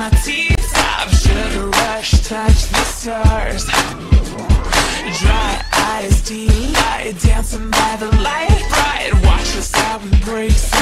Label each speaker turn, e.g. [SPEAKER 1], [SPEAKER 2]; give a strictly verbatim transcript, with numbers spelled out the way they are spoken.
[SPEAKER 1] my T-top. Sugar rush, touch the stars. Dry eyes, delight, dancing by the light bright. Watch us how we break.